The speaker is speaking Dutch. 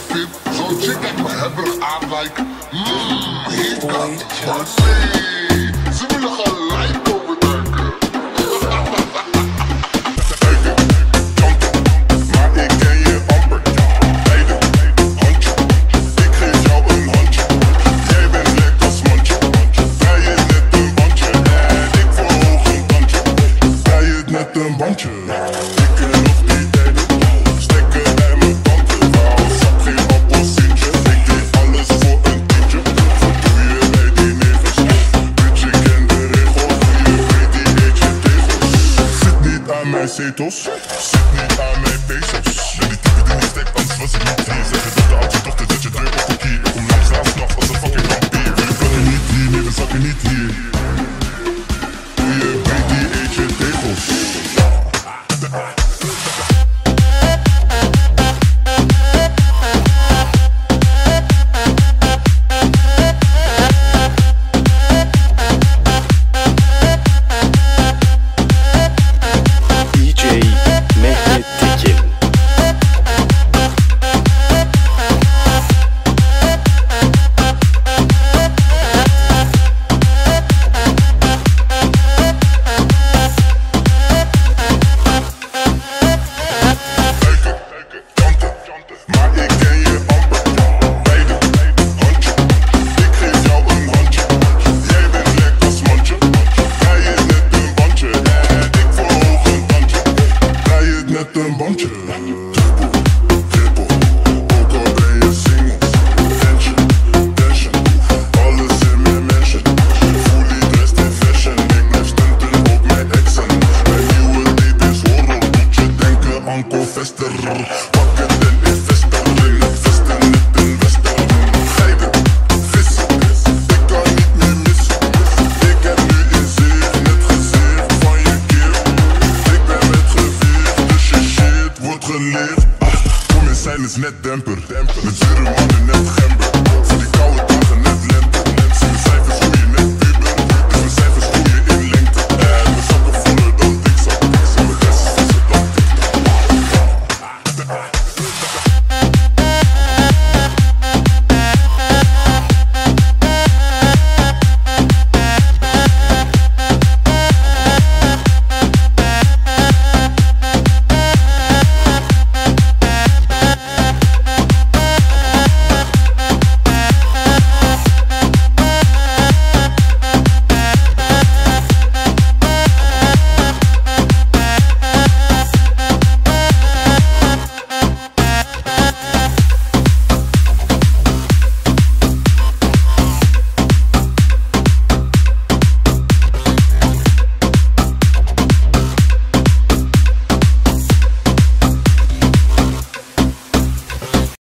fit. Zo'n chick kijkt me hebberig aan, like, heeft dat pussy. Ze willen gelijk komen duiken. Maar ik ken je amper. Beide, handje. Ik geef jou een handje. Jij bent lekker als mandje. Bij je net een bandje. En ik verhoog een bandje. Bij je net een bandje. Zetos, zit niet aan mijn pesos. Ben die type die niet steekt, anders was ik niet hier. Zeg je dat de oudste dochter, zet je deur op een kier. Ik kom langs aan s'nachts als een fucking vampier. Jullie kunnen niet hier, nee we zakken niet hier. Je weet die eet je tegels. Een bandje. Triple, ook al ben je single. Tension, alles in mijn mansion. Fully dressed in fashion, ik blijf stunten op mijn exen. Mijn nieuwe date is horror, moet je denken aan Colvester. Pak het en investeren, het vesten, het investeren. Geiden, vissen, ik kan niet meer missen. Ik heb nu in zicht, net gezicht van je keel. Ik ben met geleerd. Voor mijn zijn is net demper. Met zure mannen net gember.